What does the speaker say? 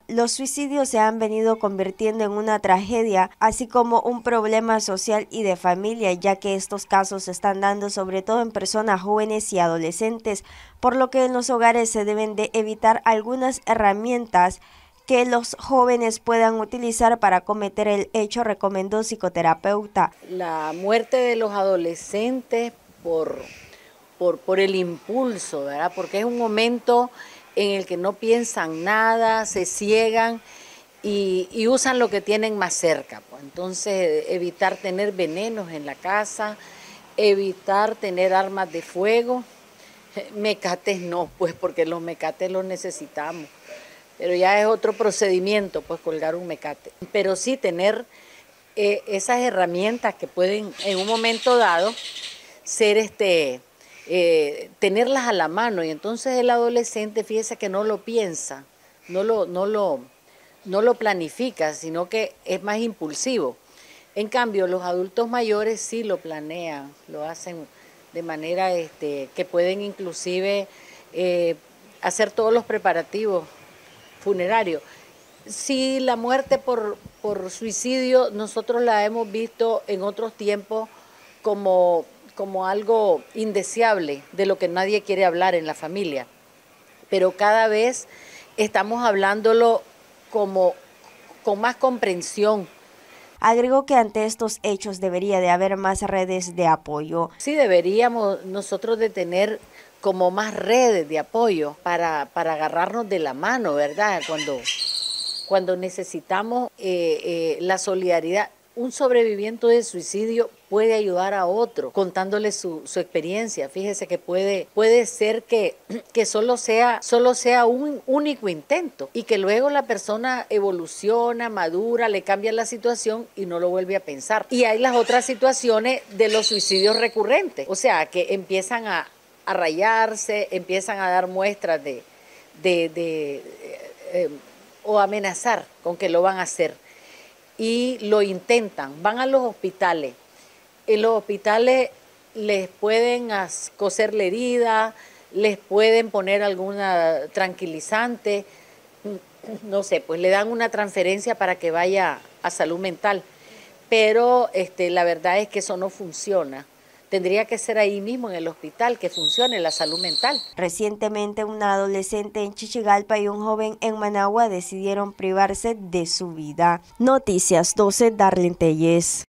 los suicidios se han venido convirtiendo en una tragedia, así como un problema social y de familia, ya que estos casos se están dando sobre todo en personas jóvenes y adolescentes, por lo que en los hogares se deben de evitar algunas herramientas que los jóvenes puedan utilizar para cometer el hecho, recomendó psicoterapeuta. La muerte de los adolescentes por el impulso, ¿verdad? Porque es un momento en el que no piensan nada, se ciegan y usan lo que tienen más cerca. Pues. Entonces, evitar tener venenos en la casa, evitar tener armas de fuego, mecates no, pues porque los mecates los necesitamos. Pero ya es otro procedimiento, pues colgar un mecate. Pero sí tener esas herramientas que pueden en un momento dado ser tenerlas a la mano. Y entonces el adolescente, fíjese que no lo piensa, no lo planifica, sino que es más impulsivo. En cambio, los adultos mayores sí lo planean, lo hacen de manera que pueden inclusive hacer todos los preparativos funerario. Si la muerte por suicidio nosotros la hemos visto en otros tiempos como algo indeseable, de lo que nadie quiere hablar en la familia, pero cada vez estamos hablándolo con más comprensión. Agregó que ante estos hechos debería de haber más redes de apoyo. Sí, deberíamos nosotros de tener como más redes de apoyo para agarrarnos de la mano, ¿verdad? Cuando necesitamos la solidaridad. Un sobreviviente de suicidio puede ayudar a otro contándole su experiencia. Fíjese que puede ser que solo sea un único intento y que luego la persona evoluciona, madura, le cambia la situación y no lo vuelve a pensar. Y hay las otras situaciones de los suicidios recurrentes, o sea, que empiezan a rayarse, empiezan a dar muestras o amenazar con que lo van a hacer. Y lo intentan, van a los hospitales. En los hospitales les pueden coser la herida, les pueden poner alguna tranquilizante, no sé, pues le dan una transferencia para que vaya a salud mental. Pero la verdad es que eso no funciona. Tendría que ser ahí mismo en el hospital que funcione la salud mental. Recientemente una adolescente en Chichigalpa y un joven en Managua decidieron privarse de su vida. Noticias 12, Darlene Telles.